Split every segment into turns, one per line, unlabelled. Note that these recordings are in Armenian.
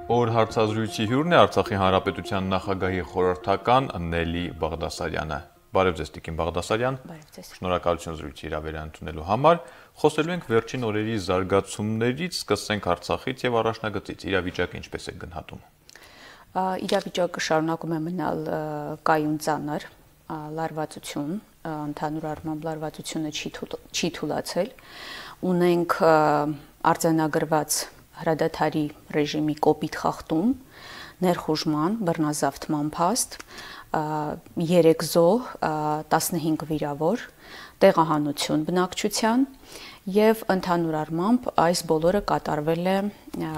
Օր հարցազրույցի հյուրն է Արցախի Հանրապետության նախագահի խորհրդական Նելի Բաղդասարյանը։ Բարև ձեզ Տիկին Բաղդասարյան։
Բարև ձեզ։
Շնորհակալություն զրույցի հրավերը ընդունելու համար։ Խոսելու ենք վերջին օրերի զարգացումներից, սկսենք Արցախից եւ առաջնագծից։ Իրավիճակը ինչպես է գնահատում։
Իրավիճակը շարունակում է մնալ կայուն ծանր, լարվածություն, ընդհանուր առմամբ լարվածությունը չի թուլացել։ Ունենք արձանագրված հրադադարի ռեժիմի կոպիտ խախտում, ներխուժման, բռնազավթման փաստ, 3 զոհ, 15 վիրավոր, տեղահանություն բնակչության եւ ընդհանուր առմամբ այս բոլորը կատարվել է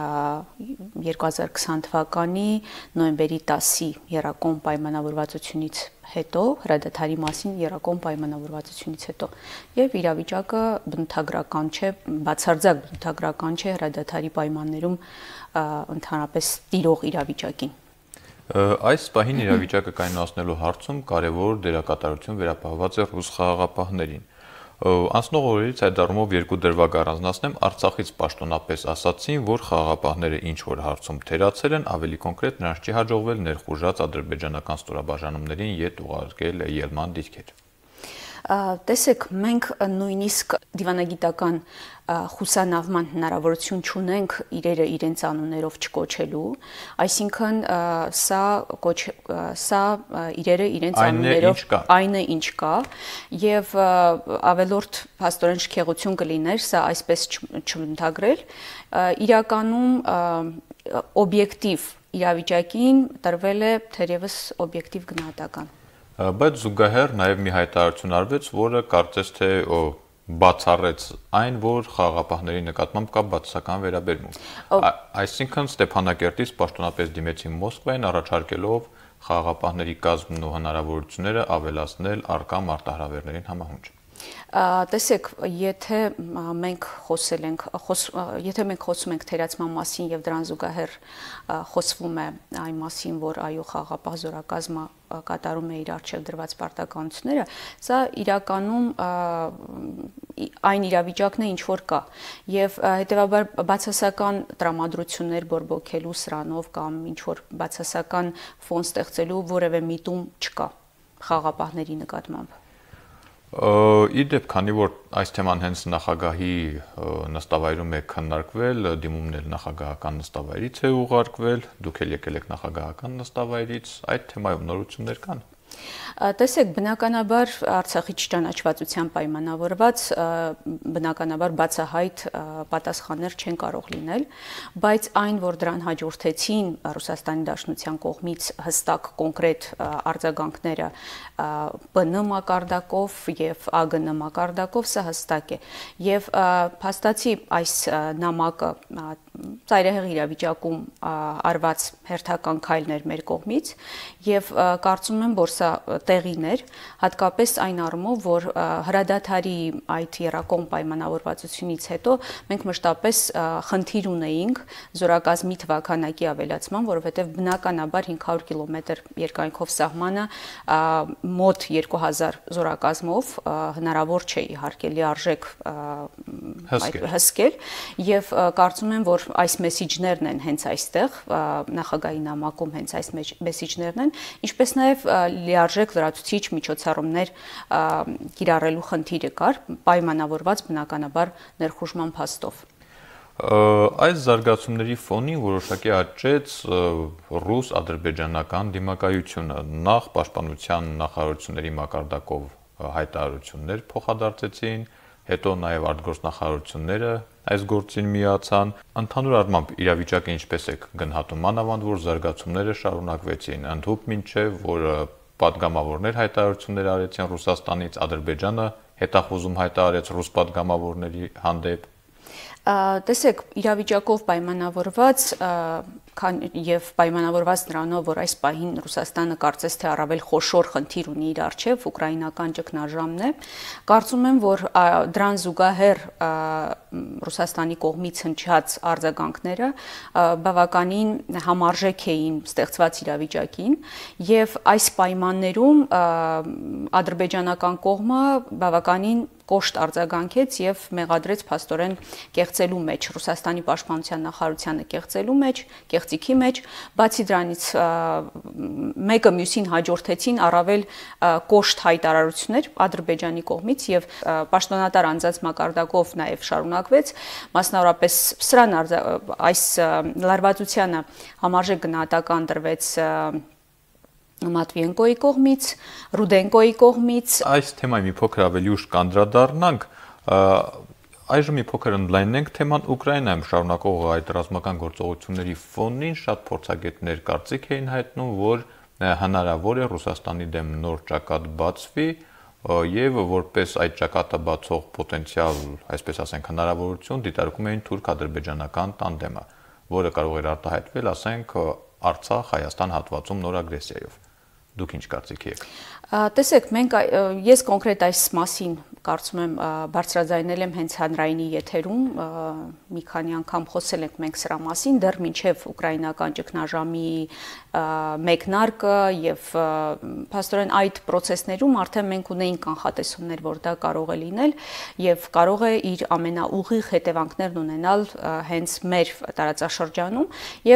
2020 թվականի նոյեմբերի 10-ի Եռակոմ պայմանավորվածությունից հետո, հրադադարի մասին Եռակոմ պայմանավորվածությունից հետո եւ իրավիճակը բնութագրական չէ, բացարձակ բնութագրական չէ հրադադարի պայմաններում ընդհանրապես տիրող իրավիճակին։
Այս պահին իրավիճակը կայունացնելու հարցում կարևոր դերակատարություն վերապահված է ռուս խաղաղապահներին։ Անցնող օրերից այդ առումով երկու դրվագ առանձնացնեմ, Արցախից պաշտոնապես ասացին, որ խաղաղապահները ինչ որ հարցում թերացել են, ավելի կոնկրետ նրանց չի հաջողվել ներխուժած ադրբեջանական ստորաբաժանումներին ետ ուղարկել ելման դիրքեր։
Տեսեք, մենք նույնիսկ դիվանագիտական խուսանավման հնարավորություն չունենք իրերը իրենց անուններով չկոչելու, այսինքն սա իրերը իրենց անուններով այն է ինչ կա եւ ավելորդ փաստորեն շքեղություն կլիներ սա այսպես չընդագրել, իրականում օբյեկտիվ իրավիճակին տրվել է թերևս օբյեկտիվ գնահատական։
Բայց զուգահեռ նաև մի հայտարարություն արվեց, որը կարծես թե բացառեց այն, որ խաղաղապահների նկատմամբ կա բացասական վերաբերմունք։ Այսինքն Ստեփանակերտից պաշտոնապես դիմեցին Մոսկվային առաջարկելով խաղաղապահների կազմն ու հնարավորությունները ավելացնել առկա մարտահրավերներին համահունչ։
Տեսեք, եթե մենք խոսում ենք թերացման մասին եւ դրան զուգահեռ խոսվում է այն մասին, որ այո խաղաղապահ զորակազմը կատարում է իր առջև դրված պարտականությունները, սա իրականում այն իրավիճակն է, ինչ որ կա եւ հետեւաբար բացասական տրամադրություններ բորբոքելու սրանով կամ ինչ որ բացասական ֆոն ստեղծելու որևէ միտում չկա խաղաղապահների նկատմամբ։
Իդեպ, քանի որ այս թեման հենց նախագահի նստավայրում է քննարկվել, դիմումն էլ նախագահական նստավայրից է ուղարկվել, դուք էլ եկել եք նախագահական նստավայրից, այդ թեմայում նորություններ կան։
Տեսեք, բնականաբար Արցախի չճանաչվածության պայմանավորված բնականաբար բացահայտ պատասխաններ չեն կարող լինել, բայց այն, որ դրան հաջորդեցին Ռուսաստանի Դաշնության կողմից հստակ կոնկրետ արձագանքները ՊՆ մակարդակով եւ ԱԳՆ մակարդակով, սա հստակ է։ Եվ փաստացի այս նամակը ծայրահեղ իրավիճակում արված հերթական քայլներ մեր կողմից եւ կարծում եմ, որ սա տեղին էր, հատկապես այն առումով, որ հրադադարի այդ Եռակոմ պայմանավորվածությունից հետո մենք մշտապես խնդիր ունեինք զորակազմի թվաքանակի ավելացման, որովհետեւ բնականաբար 500 կիլոմետր երկայնքով սահմանը մոտ 2000 զորակազմով հնարավոր չէ իհարկե լիարժեք հսկել եւ կարծում եմ, որ այս մեսիջներն են հենց այստեղ նախագահի նամակում հենց այս մեսիջներն են, ինչպես նաեւ լիարժեք լրացուցիչ միջոցառումներ կիրառելու խնդիրը կար, պայմանավորված բնականաբար ներխուժման փաստով։
Այս զարգացումների ֆոնին որոշակի աճեց ռուս-ադրբեջանական դիմակայությունը, նախ պաշտպանության նախարարությունների մակարդակով հայտարարություններ փոխադարձեցին, հետո նաև արտգործնախարարությունները այս գործին միացան։ Ընդհանուր առմամբ իրավիճակը ինչպես է գնահատում, մանավանդ որ զարգացումները շարունակվեցին, ընդհուպ մինչև որ պատգամավորներ հայտարարություններ արեցին Ռուսաստանից, Ադրբեջանը հետախուզում հայտարարեց ռուս պատգամավորների հանդեպ։
Տեսեք, իրավիճակով պայմանավորված եւ պայմանավորված նրանով, որ այս պահին Ռուսաստանը կարծես թե առավել խոշոր խնդիր ունի իր առջև, ուկրաինական ճգնաժամն է, կարծում եմ, որ դրան զուգահեռ Ռուսաստանի կողմից հնչած արձագանքները բավականին համարժեք էին ստեղծված իրավիճակին եւ այս պայմաններում ադրբեջանական կողմը բավականին կոշտ արձագանքեց եւ մեղադրեց փաստորեն կեղծելու մեջ Ռուսաստանի պաշտպանության նախարարությանը կեղծիքի մեջ, բացի դրանից մեկը մյուսին հաջորդեցին առավել կոշտ հայտարարություններ Ադրբեջանի կողմից եւ պաշտոնատար անձանց մակարդակով նաեւ շարունակվեց, մասնավորապես սրան այս լարվածությանը համարժեք գնահատական տրվեց Մատվիենկոյի կողմից, Ռուդենկոյի կողմից։
Այս թեմայի մի փոքր ավելի ուշ կանդրադառնանք, այժմ մի փոքր ընդլայնենք թեման Ուկրաինայում շարունակող այդ ռազմական գործողությունների ֆոնին շատ փորձագետներ կարծիք էին հայտնում, որ հնարավոր է Ռուսաստանի դեմ նոր ճակատ բացվի եւ որպես այդ ճակատը բացող պոտենցիալ, այսպես ասենք, հնարավորություն դիտարկում էին թուրք-ադրբեջանական տանդեմը, որը կարող էր արտահայտվել, ասենք, Արցախ-Հայաստան հատվածում նոր ագրեսիայով։ Դուք ինչ կարծիքի եք։
Տեսեք, ես կոնկրետ այս մասին կարծում եմ բարձրաձայնել եմ հենց հանրայինի եթերում, մի քանի անգամ խոսել ենք մենք սրա մասին, դեռ մինչև ուկրաինական ճգնաժամի մեկնարկը եւ փաստորեն այդ process-ներում արդեն մենք ունեինք կանխատեսումներ, որ դա կարող է լինել եւ կարող է իր ամենաուղիղ հետևանքներն ունենալ հենց մեր տարածաշրջանում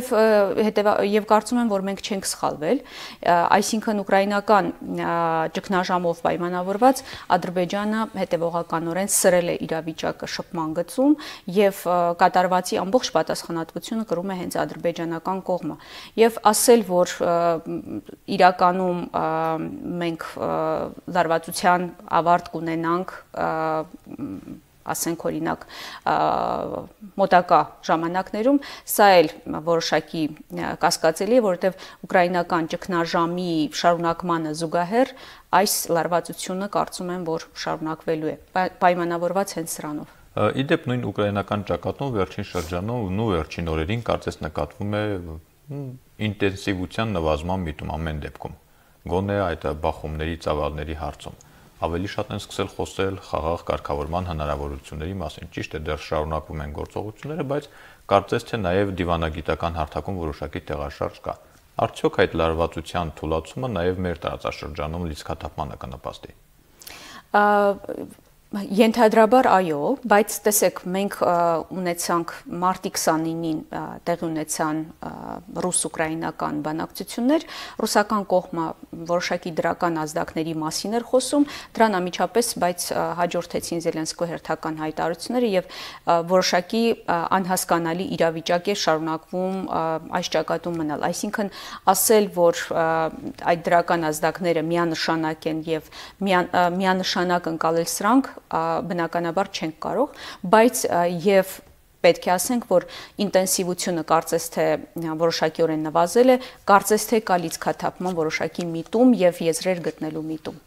եւ կարծում եմ, որ մենք չենք սխալվել, այսինքն ուկրաինական ճգնաժամով պայմանավորված Ադրբեջանը հետևողականորեն սրել է իրավիճակը շփման գծում եւ կատարվածի ամբողջ պատասխանատվությունը կրում է հենց ադրբեջանական կողմը եւ ասել, որ իրականում մենք լարվածության ավարտ կունենանք ասենք օրինակ մոտակա ժամանակներում, սա էլ որոշակի կասկածելի է, որովհետև ուկրաինական ճգնաժամի շարունակմանը զուգահեռ այս լարվածությունը կարծում եմ, որ շարունակվելու է, պայմանավորված հենց սրանով։
Իդեպ նույն ուկրաինական ճակատում վերջին շրջանում ու վերջին օրերին կարծես նկատվում է ինտենսիվության նվազման միտում ամեն դեպքում, գոնե այդ բախումների, ծավալների հարցում։ Ավելի շատ են սկսել խոսել խաղաղ կարգավորման հնարավորությունների մասին։ Ճիշտ է, դեռ շարունակվում են գործողությունները, բայց կարծես թե նաև դիվանագիտական հարթակում որոշակի տեղաշարժ կա։ Արդյոք այդ լարվածության թուլացումը նաև մեր տարածաշրջանում լիցքաթափմանը կնպաստի։
Ենթադրաբար այո, բայց տեսեք, մենք ունեցանք մարտի 29-ին տեղի ունեցան ռուս-ուկրաինական բանակցություններ, ռուսական կողմը որոշակի դրական ազդակների մասին էր խոսում, դրան անմիջապես, բայց հաջորդեցին Զելենսկու հերթական հայտարարությունները եւ որոշակի անհասկանալի իրավիճակ է շարունակվում այս ճակատում մնալ, այսինքն ասել, որ այդ դրական ազդակները միանշանակ են եւ միանշանակ ընկալել սրանք բնականաբար չենք կարող, բայց եւ պետք է ասենք, որ ինտենսիվությունը կարծես թե որոշակիորեն նվազել է, կարծես թե կա լիցքաթափման որոշակի միտում եւ եզրեր գտնելու միտում։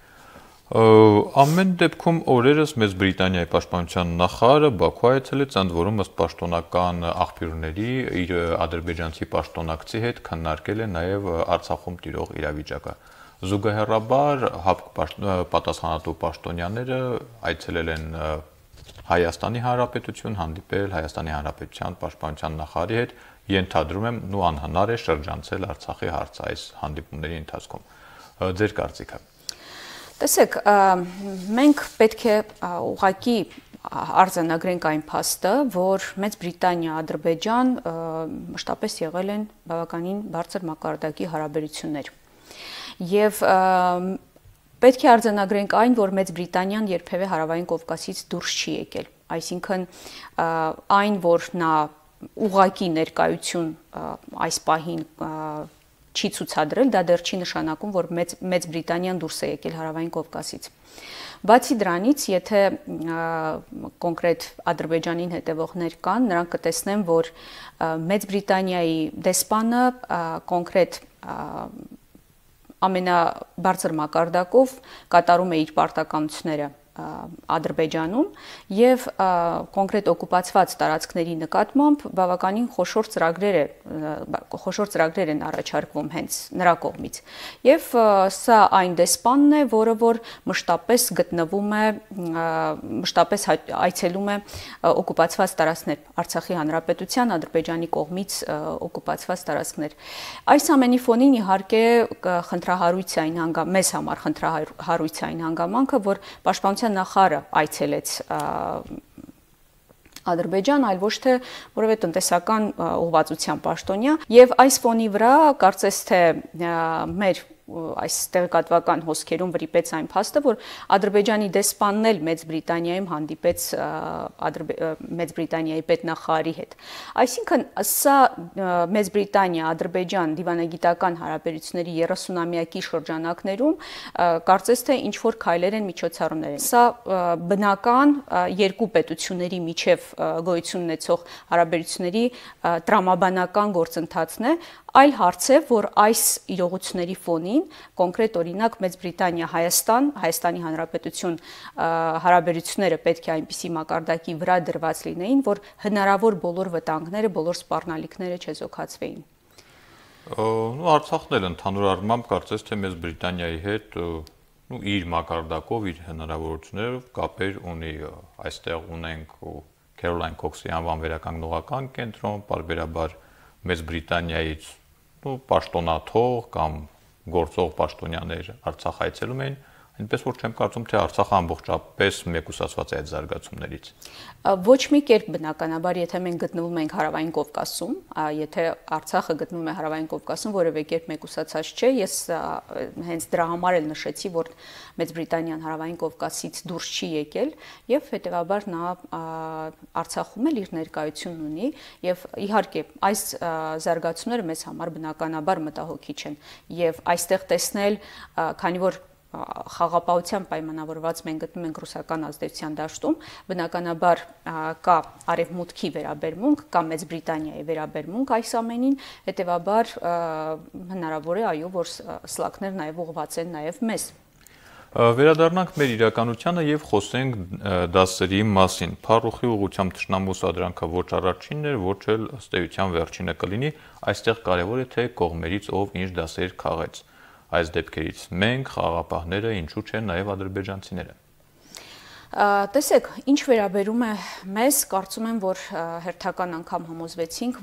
Ամեն դեպքում օրերս Մեծ Բրիտանիայի պաշտպանության նախարարը Բաքու այցելեց, ընդ որում ըստ պաշտոնական աղբյուրների իր ադրբեջանցի պաշտոնակցի հետ քննարկել է նաեւ Արցախում տիրող իրավիճակը։ Զուգահեռաբար պատասխանատու պաշտոնյաները այցելել են Հայաստանի Հանրապետություն, հանդիպել Հայաստանի Հանրապետության պաշտպանության նախարարի հետ, ենթադրում եմ, ու անհնար է շրջանցել Արցախի հարցը այս հանդիպումների ընթացքում։ Ձեր կարծիքը։
Տեսեք, մենք պետք է ուղղակի արձանագրենք այն փաստը, որ Մեծ Բրիտանիա, Ադրբեջան մշտապես եղել են բավականին բարձր մակարդակի հարաբերություններ։ Եվ պետք է արձանագրենք այն, որ Մեծ Բրիտանիան երբևէ Հարավային Կովկասից դուրս չի եկել, այսինքն այն, որ նա ուղղակի ներկայություն այս պահին չի ցուցադրել, դա դեռ չի նշանակում, որ Մեծ Բրիտանիան դուրս է եկել Հարավային Կովկասից։ Բացի դրանից, եթե կոնկրետ Ադրբեջանին հետևողներ կան, նրանք կտեսնեն, որ Մեծ Բրիտանիայի դեսպանը կոնկրետ ամենաբարձր մակարդակով կատարում է իր պարտականությունները Ադրբեջանում եւ կոնկրետ օկուպացված տարածքների նկատմամբ բավականին խոշոր ծրագրեր են առաջարկվում հենց նրա կողմից եւ սա այն դեսպանն է, որը որ մշտապես գտնվում է մշտապես այցելում է օկուպացված տարածքներ Արցախի Հանրապետության Ադրբեջանի կողմից օկուպացված տարածքներ այս ամենի ֆոնին իհարկե խնդրահարույց է այն մեզ համար խնդրահարույց է այն հանգամանքը որ պաշտպանության նախարարը այցելեց Ադրբեջան, այլ ոչ թե որևէ տնտեսական ուղղվածության պաշտոնյա, եւ այս ֆոնի վրա կարծես թե մեր այս տեղեկատվական հոսքերում վրիպեց այն փաստը, որ Ադրբեջանի դեսպանն էլ Մեծ Բրիտանիայում հանդիպեց Մեծ Բրիտանիայի պետնախարարի հետ։ Այսինքն սա Մեծ Բրիտանիա, Ադրբեջան դիվանագիտական հարաբերությունների 30-ամյակի շրջանակներում կարծես թե ինչ որ քայլեր են, միջոցառումներ են։ Սա բնական երկու պետությունների միջև գոյություն ունեցող հարաբերությունների տրամաբանական գործընթացն է, այլ հարց է, որ այս իրողությունների ֆոնին կոնկրետ օրինակ Մեծ Բրիտանիա-Հայաստան, Հայաստանի Հանրապետություն հարաբերությունները պետք է այնպիսի մակարդակի վրա դրված լինեին, որ հնարավոր բոլոր վտանգները, բոլոր սպառնալիքները չեզոքացվեին։
Արցախն էլ ընդհանուր առմամբ կարծես թե Մեծ Բրիտանիայի հետ իր մակարդակով, իր հնարավորություններով կապեր ունի, այստեղ ունենք Քերոլայն Քոքսի անվան վերականգնողական կենտրոն, պարբերաբար Մեծ Բրիտանիայից պաշտոնաթող կամ գործող պաշտոնյաներ Արցախ այցելում էին, այնպես որ չեմ կարծում, թե Արցախը ամբողջապես մեկուսացված է այդ զարգացումներից։
Ոչ մի կերպ բնականաբար, եթե մենք գտնվում ենք Հարավային Կովկասում, եթե Արցախը գտնվում է Հարավային Կովկասում, որևէ կերպ մեկուսացած չէ, ես հենց դրա համար էլ նշեցի, որ Մեծ Բրիտանիան Հարավային Կովկասից դուրս չի եկել եւ հետեւաբար նա Արցախում էլ իր ներկայությունն ունի եւ իհարկե այս զարգացումները մեզ համար բնականաբար մտահոգիչ են եւ այստեղ տեսնել, քանի որ խաղապահության պայմանավորված մենք գտնում ենք ռուսական ազդեցության դաշտում, բնականաբար կա արևմուտքի վերաբերմունք, կա Մեծ Բրիտանիայի վերաբերմունք այս ամենին, հետեւաբար հնարավոր է այո, որ սլաքներ նաև ուղղված են նաև մեզ։
Վերադառնանք մեր իրականությանը եւ խոսենք դասերի մասին։ Փառուխի ուղղությամբ թշնամու սադրանքը ոչ առաջինն էր, ոչ էլ ըստ էության վերջինը կլինի, այստեղ կարեւոր է թե կողմերից ով ինչ դասեր քաղեց։ Այս դեպքերից մենք, խաղաղապահները, ինչու՞ չէ նաև ադրբեջանցիները։
Տեսեք, ինչ վերաբերում է մեզ, կարծում եմ, որ հերթական անգամ համոզվեցինք,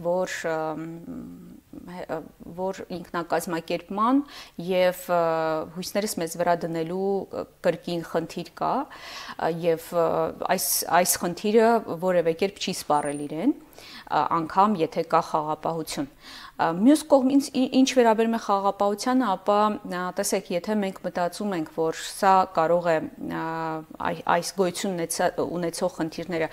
որ ինքնակազմակերպման եւ հույսներս մեզ վրա դնելու կրկին խնդիր կա եւ այս խնդիրը որևէ կերպ չի սպառել իրեն, անգամ եթե կա խաղաղապահություն։ Մյուս կողմից ինչ վերաբերում է խաղաղապահությանը, ապա տեսեք, եթե մենք մտածում ենք, որ սա կարող է այս գոյություն ունեցող խնդիրները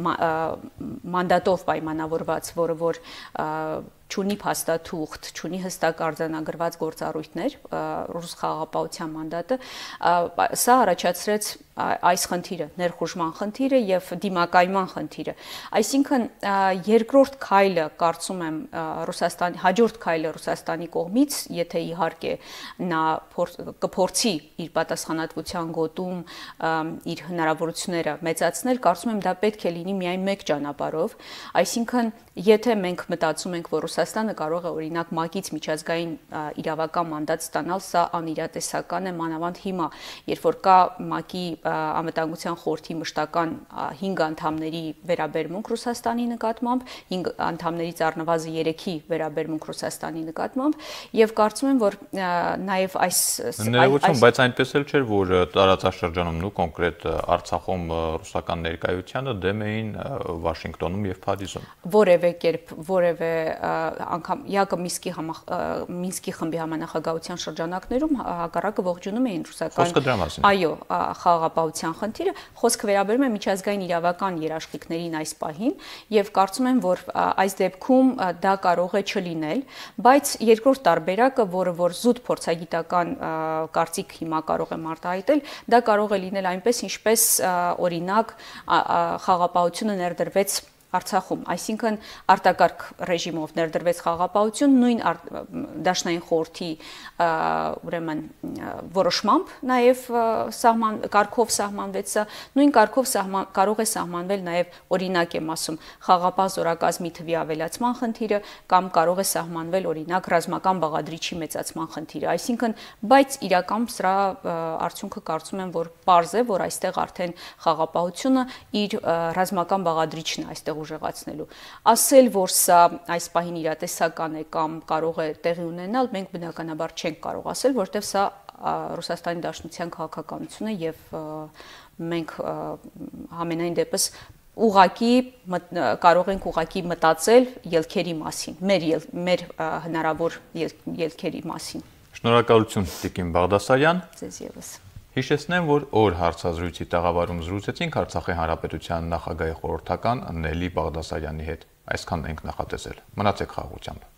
մանդատով պայմանավորված, որը որ չունի փաստաթուղթ, չունի հստակ արձանագրված գործառույթներ, ռուս խաղաղապահության մանդատը, սա առաջացրեց այս խնդիրը, ներխուժման խնդիրը եւ դիմակայման խնդիրը։ Այսինքն երկրորդ քայլը, կարծում եմ, հաջորդ քայլը Ռուսաստանի կողմից, եթե իհարկե նա կփորձի իր պատասխանատվության գոտում իր հնարավորությունները մեծացնել, կարծում եմ դա պետք է լինի միայն մեկ ճանապարհով, այսինքն եթե մենք մտածում ենք, որ Ռուսաստանը կարող է օրինակ ՄԱԿ-ից միջազգային իրավական մանդատ ստանալ, սա անիրատեսական է, մանավանդ հիմա, երբ որ կա ՄԱԿ-ի անվտանգության խորհրդի մշտական 5 անդամների վերաբերմունք Ռուսաստանի նկատմամբ, 5 անդամներից առնվազն 3-ի վերաբերմունք Ռուսաստանի նկատմամբ, եւ կարծում եմ, որ նաեւ
բայց այնպես էլ չէր, որ տարածաշրջանում ու կոնկրետ Արցախում ռուսական ներկայությանը դեմ էին Վաշինգտոնում եւ Փարիզում։
Որևէ կերպ, որևէ անգամ Մինսկի խմբի համանախագահության շրջանակներում հակառակը ողջունում էին ռուսական այո, խաղաղապահության խնդիրը, խոսքը վերաբերում է միջազգային իրավական երաշխիքներին այս պահին եւ կարծում եմ, որ այս դեպքում դա կարող է չլինել, բայց երկրորդ տարբերակը, որը որ զուտ փորձագիտական կարծիք հիմա կարող է արտահայտել, դա կարող է լինել այնպես, ինչպես օրինակ խաղաղապահությունը ներդրվեց Արցախում, այսինքն արտակարգ ռեժիմով ներդրվեց խաղաղապահություն, նույն դաշնային խորհրդի ուրեմն որոշմամբ նաև կարգով սահմանվեց սա, նույն կարգով կարող է սահմանվել նաև օրինակ եմ ասում խաղաղապահ զորակազմի թվի ավելացման խնդիրը կամ կարող է սահմանվել օրինակ ռազմական բաղադրիչի մեծացման խնդիրը, այսինքն բայց իրական սրա արդյունքը կարծում եմ, որ պարզ է, որ այստեղ արդեն խաղաղապահությունը իր ռազմական բաղադրիչն է այստեղ ուժեղացնելու։ Ասել, որ սա այս պահին իրատեսական է կամ կարող է տեղի ունենալ, մենք բնականաբար չենք կարող ասել, որտեղ սա Ռուսաստանի Դաշնության քաղաքականությունը եւ մենք համենայն դեպս ուղակի կարող ենք ուղակի մտածել ելքերի մասին, մեր հնարավոր ելքերի մասին։
Շնորհակալություն Տիկին Բաղդասարյան։
Ձեզ ևս։
Հիշեցնեմ, որ օր հարցազրույցի տաղավարում զրուցեցինք Արցախի Հանրապետության նախագահի խորհրդական Նելի Բաղդասարյանի հետ։ Այսքան ենք նախատեսել։ Մնացեք խաղաղությամբ։